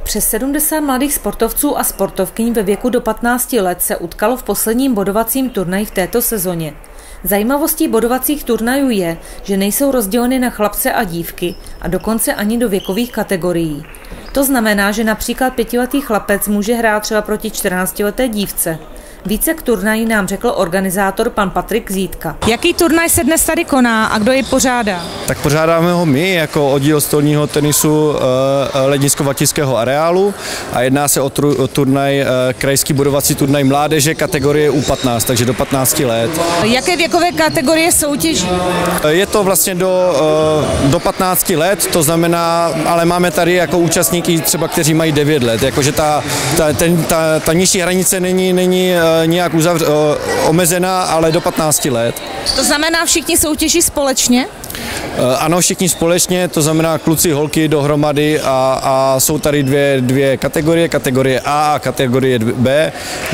Přes 70 mladých sportovců a sportovkyň ve věku do 15 let se utkalo v posledním bodovacím turnaji v této sezóně. Zajímavostí bodovacích turnajů je, že nejsou rozděleny na chlapce a dívky a dokonce ani do věkových kategorií. To znamená, že například 5letý chlapec může hrát třeba proti 14leté dívce. Více k turnaji nám řekl organizátor pan Patrik Zítka. Jaký turnaj se dnes tady koná a kdo ji pořádá? Tak pořádáme ho my jako oddíl stolního tenisu Lednicko-Vlatického areálu a jedná se o turnaj, krajský bodovací turnaj mládeže kategorie U15, takže do 15 let. Jaké věkové kategorie soutěží? Je to vlastně do 15 let, to znamená, ale máme tady jako účastníky třeba, kteří mají 9 let, jakože ta nižší hranice není nějak omezená, ale do 15 let. To znamená, všichni soutěží společně? Ano, všichni společně, to znamená kluci, holky dohromady a jsou tady dvě kategorie A a kategorie B,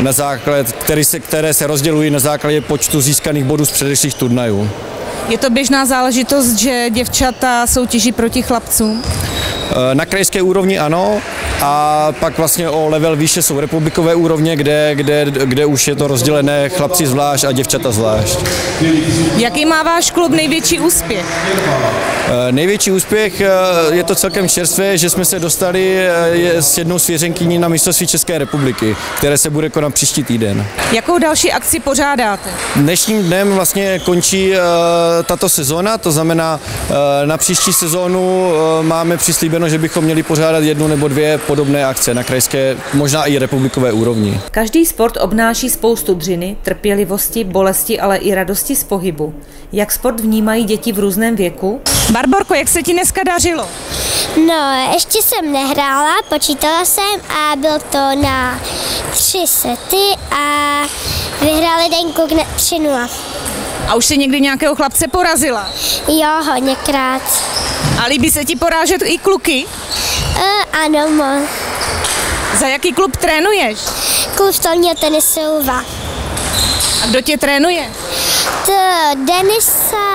které se rozdělují na základě počtu získaných bodů z předešlých turnajů. Je to běžná záležitost, že děvčata soutěží proti chlapcům? Na krajské úrovni ano, a pak vlastně o level výše jsou republikové úrovně, kde už je to rozdělené chlapci zvlášť a děvčata zvlášť. Jaký má váš klub největší úspěch? Největší úspěch je to celkem čerstvé, že jsme se dostali s jednou svěřenkyní na mistrovství České republiky, které se bude konat příští týden. Jakou další akci pořádáte? Dnešním dnem vlastně končí tato sezóna, to znamená na příští sezónu máme přislíbeno, že bychom měli pořádat jednu nebo dvě podobné akce na krajské, možná i republikové úrovni. Každý sport obnáší spoustu dřiny, trpělivosti, bolesti, ale i radosti z pohybu. Jak sport vnímají děti v různém věku? Barborko, jak se ti dneska dařilo? No, ještě jsem nehrála, počítala jsem a byl to na 3 sety a vyhrál jeden kluk 3-0. A už jsi někdy nějakého chlapce porazila? Jo, hodněkrát. A líbí se ti porážet i kluky? Ano, moc. Za jaký klub trénuješ? Klub stolního tenisu Lva. A kdo tě trénuje? To Denisa,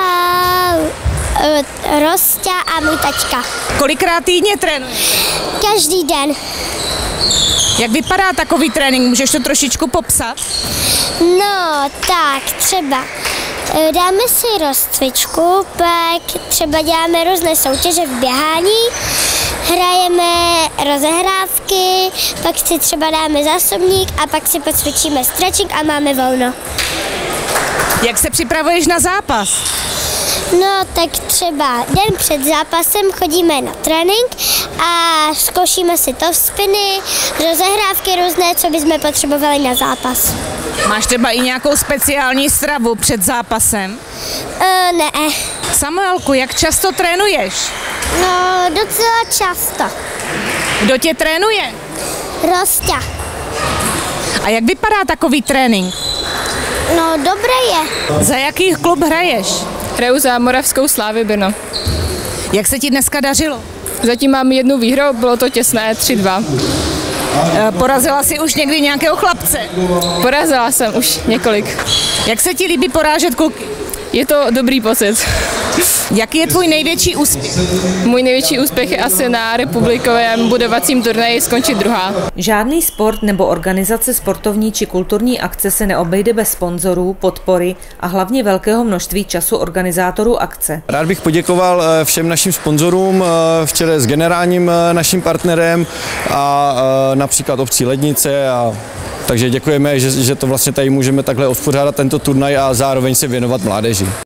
Rostě a můj taťka. Kolikrát týdně trénuješ? Každý den. Jak vypadá takový trénink? Můžeš to trošičku popsat? No, tak třeba dáme si rozcvičku, pak třeba děláme různé soutěže v běhání, hrajeme rozehrávky, pak si třeba dáme zásobník a pak si pocvičíme stretching a máme volno. Jak se připravuješ na zápas? No, tak třeba den před zápasem chodíme na trénink a zkoušíme si top spiny, rozehrávky různé, co bychom potřebovali na zápas. Máš třeba i nějakou speciální stravu před zápasem? Ne. Samuelku, jak často trénuješ? No, docela často. Kdo tě trénuje? Rostě. A jak vypadá takový trénink? No, dobré je. Za jaký klub hraješ? Hraju za Moravskou Slávy Brno. Jak se ti dneska dařilo? Zatím mám jednu výhru, bylo to těsné 3-2. Porazila jsi už někdy nějakého chlapce? Porazila jsem už několik. Jak se ti líbí porážet kluky? Je to dobrý pocit. Jaký je tvůj největší úspěch? Můj největší úspěch je asi na republikovém bodovacím turnaji skončit druhá. Žádný sport nebo organizace sportovní či kulturní akce se neobejde bez sponzorů, podpory a hlavně velkého množství času organizátorů akce. Rád bych poděkoval všem našim sponzorům, v čele s generálním naším partnerem a například obcí Lednice. Takže děkujeme, že to vlastně tady můžeme takhle uspořádat tento turnaj a zároveň se věnovat mládeži.